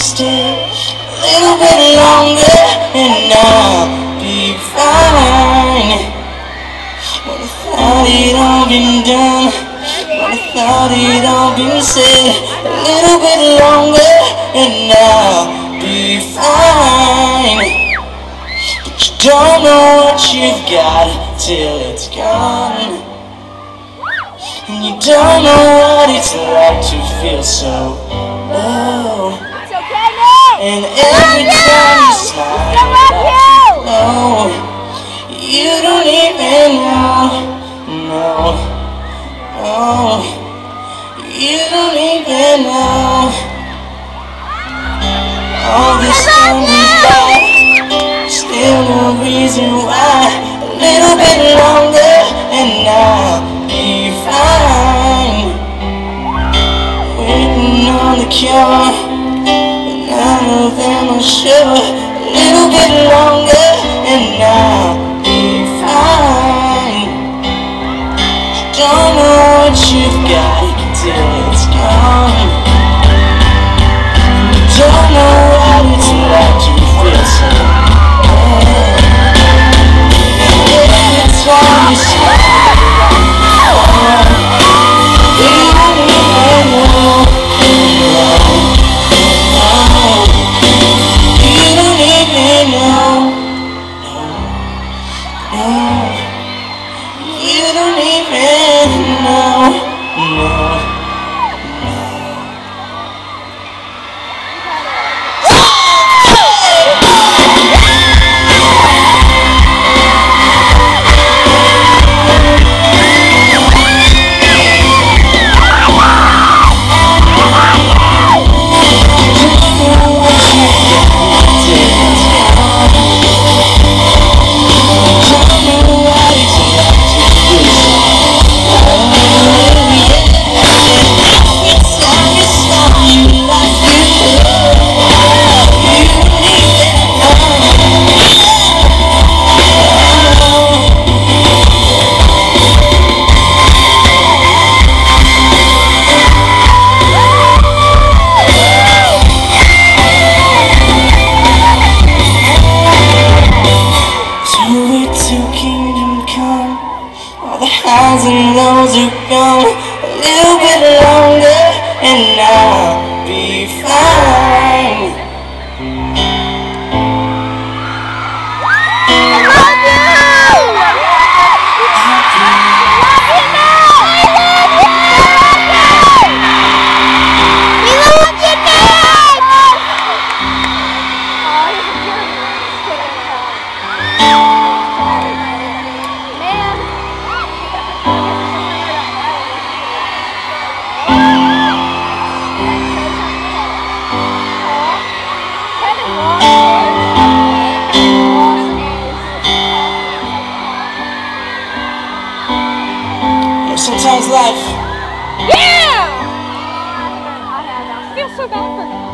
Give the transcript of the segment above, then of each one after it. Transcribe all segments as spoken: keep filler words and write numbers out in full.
stay a little bit longer and I'll be fine. When I thought it all been done, when I thought it all been said, a little bit longer and I'll be fine. But you don't know what you've got till it's gone, and you don't know what it's like to feel so low. It's okay, Nick. And every time you smile, you know, you don't even know, no, no, you don't even know. All this time is back, still no reason why. A little bit longer and I'll be fine. Waiting on the cure, but none of them are sure. A little bit longer and I'll be fine. Don't know what you've got till it's gone. You don't know what it's like to feel so bad. Every time you smile, you don't even know, no, you don't even know, no, you don't even know, no. Highs and lows are gone. A little bit longer and I'll be fine. I love you! We love you, Nick! Sometimes life, Yeah! I feel so bad for him.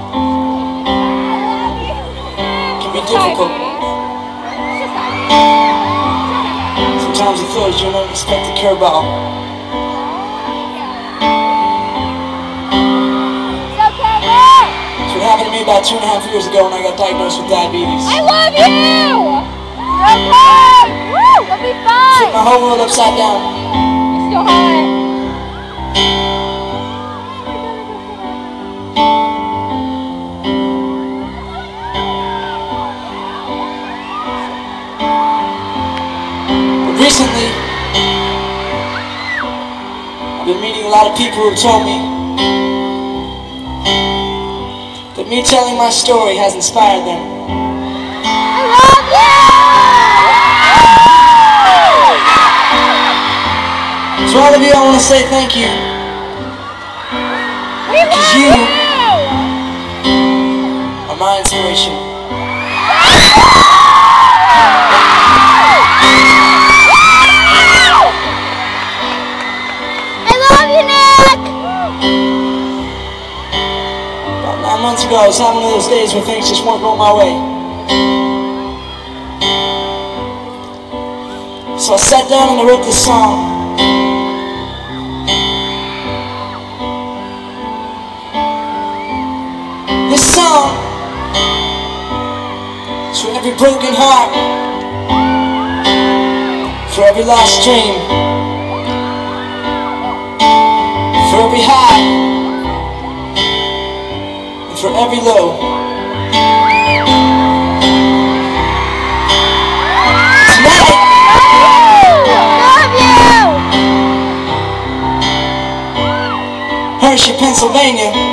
can be difficult. Sometimes it throws you an unexpected curveball. It's okay, Nick. That's what happened to me about two and a half years ago when I got diagnosed with diabetes. I love you! You're okay! Woo! We'll be fine! Flipped my whole world upside down. It's still hot. Recently, I've been meeting a lot of people who have told me that me telling my story has inspired them. I love you! To all of you, I want to say thank you. We love Because you you! are my inspiration. Nine months ago, I was having one of those days where things just weren't going my way. So I sat down and I wrote this song. This song every broken heart, for every lost dream, for every high, and for every low. Tonight, Love you! Hershey, Pennsylvania.